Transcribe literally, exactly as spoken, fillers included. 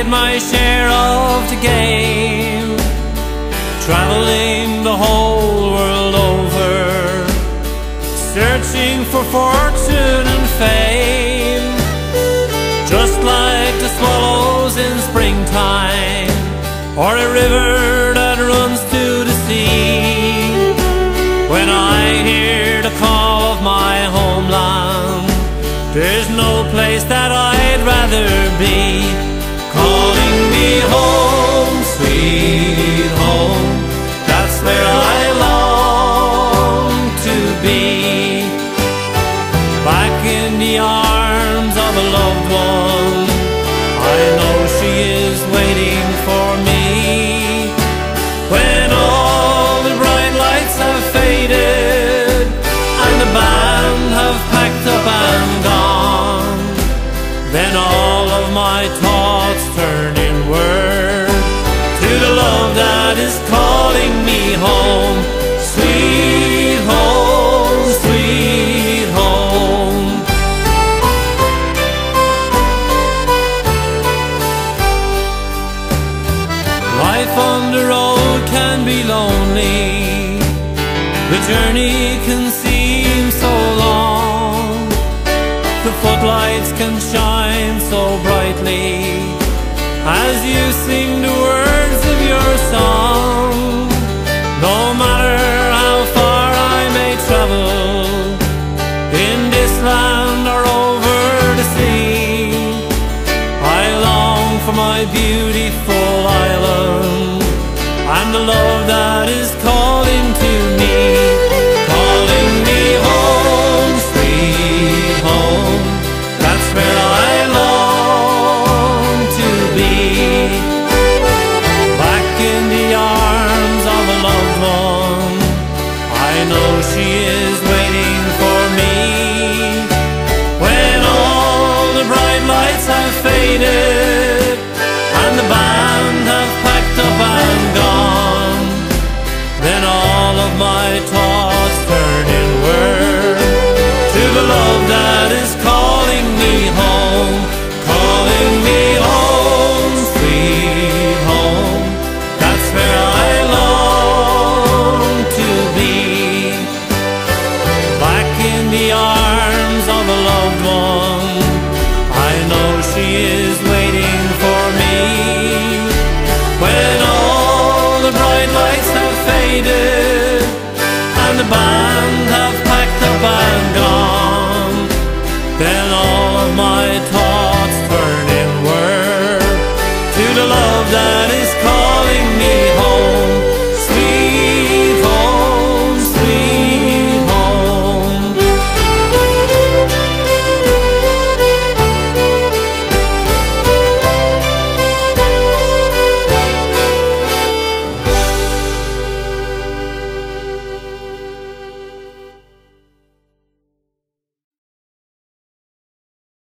had my share of the game, traveling the whole world over, searching for fortune and fame. Just like the swallows in springtime, or a river that runs to the sea. When I hear the call of my homeland, there's no place that I'd rather be. Calling me home, sweet home, that's where I long to be. Back in the arms of a loved one, I know she is waiting for me. When all the bright lights have faded and the band have packed up and gone, then all of my thoughts turn inward to the love that is calling me home. Sweet home, sweet home. Life on the road can be lonely, the journey can seem so long, the footlights can shine so brightly as you sing the words of your song. No matter how far I may travel, in this land or over the sea, I long for my beautiful island and the love that is calling to me. Calling me home, sweet home, that's where I long to be. Back in the arms of a loved one, I know she is waiting for me. When all the bright lights have faded and the band have packed up and gone, then all of my thoughts turn inward to the love that is calling me home. Calling me home, sweet home, that's where I long to be. Back in the arms of a loved one, I know she is waiting for me. When all the bright lights have faded and the band has